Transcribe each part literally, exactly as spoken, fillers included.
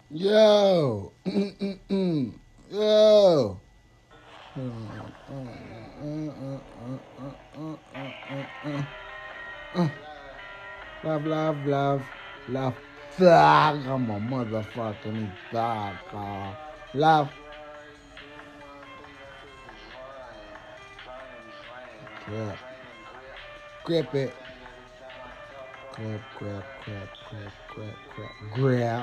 Yo. Yo. Love, love, love, love. Thug. I'm a motherfucking thug. Love. Yeah. Grip it. Grab, grab, grab, grab, grab, grab, grab.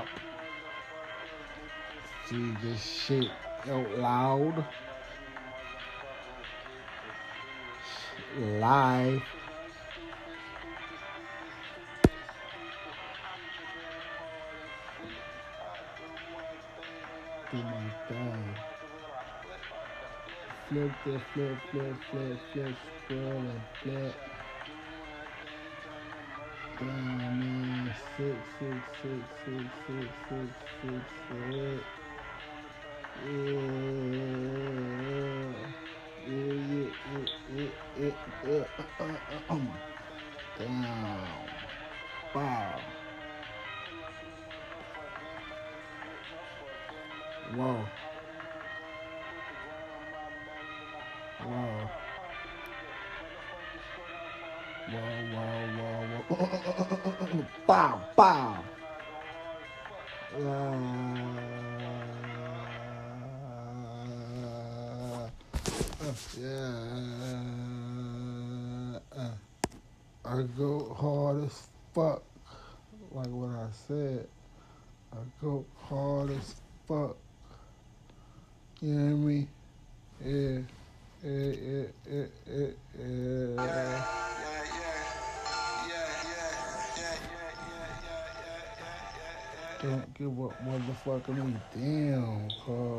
See this shit out loud. Live. Do my thing. Flip this, flip, flip, flip, flip, scroll and flip. Damn man, six, six, six, six, six, six, six, six. Yeah, yeah, yeah, yeah, yeah, yeah, uh, uh, uh, Damn. Wow. Whoa. Whoa. Whoa, whoa, whoa, whoa. Bow, bow. Uh, yeah. Uh, I go hard as fuck. Like what I said. I go hard as fuck. You know what I mean? Yeah. Yeah, yeah, yeah, yeah, yeah. Don't give up, motherfucker me. Damn, cuz.